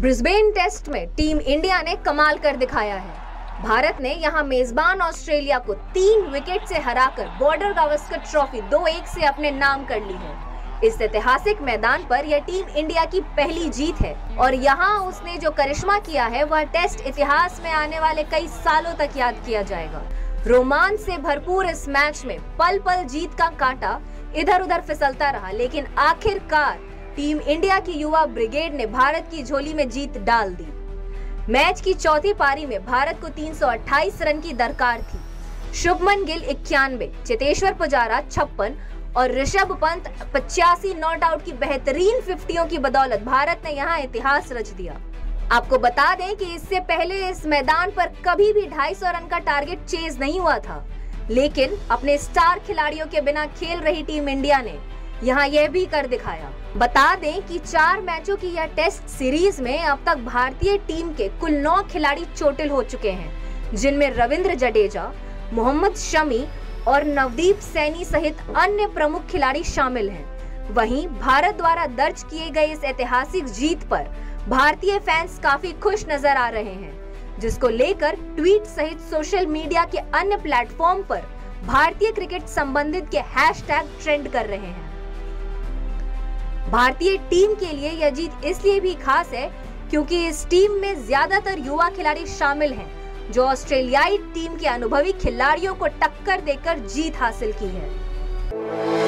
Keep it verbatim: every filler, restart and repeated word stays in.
Brisbane test में team India ने कमाल कर दिखाया है। भारत ने यहां मेजबान ऑस्ट्रेलिया को तीन विकेट से हराकर बॉर्डर गावस्कर ट्रॉफी दो एक से अपने नाम कर ली है। इस ऐतिहासिक मैदान पर यह टीम इंडिया की पहली जीत है और यहां उसने जो करिश्मा किया है वह टेस्ट इतिहास में आने वाले कई सालों तक याद किया जाएगा। रोमांच से भरपूर इस मैच में पल पल जीत का कांटा इधर उधर फिसलता रहा, लेकिन आखिरकार टीम इंडिया की युवा ब्रिगेड ने भारत की झोली में जीत डाल दी। मैच की चौथी पारी में भारत को तीन सौ अट्ठाईस रन की दरकार थी। शुभमन गिल इक्यानवे, चेतेश्वर पुजारा छप्पन और ऋषभ पंत पचासी नॉट आउट की बेहतरीन फिफ्टियों की बदौलत भारत ने यहां इतिहास रच दिया। आपको बता दें कि इससे पहले इस मैदान पर कभी भी दो सौ पचास रन का टारगेट चेज नहीं हुआ था, लेकिन अपने स्टार खिलाड़ियों के बिना खेल रही टीम इंडिया ने यहां यह भी कर दिखाया। बता दें कि चार मैचों की यह टेस्ट सीरीज में अब तक भारतीय टीम के कुल नौ खिलाड़ी चोटिल हो चुके हैं, जिनमें रविंद्र जडेजा, मोहम्मद शमी और नवदीप सैनी सहित अन्य प्रमुख खिलाड़ी शामिल हैं। वहीं भारत द्वारा दर्ज किए गए इस ऐतिहासिक जीत पर भारतीय फैंस काफी खुश नजर आ रहे हैं, जिसको लेकर ट्वीट सहित सोशल मीडिया के अन्य प्लेटफॉर्म पर भारतीय क्रिकेट संबंधित के हैशटैग ट्रेंड कर रहे हैं। भारतीय टीम के लिए यह जीत इसलिए भी खास है क्योंकि इस टीम में ज्यादातर युवा खिलाड़ी शामिल हैं, जो ऑस्ट्रेलियाई टीम के अनुभवी खिलाड़ियों को टक्कर देकर जीत हासिल की है।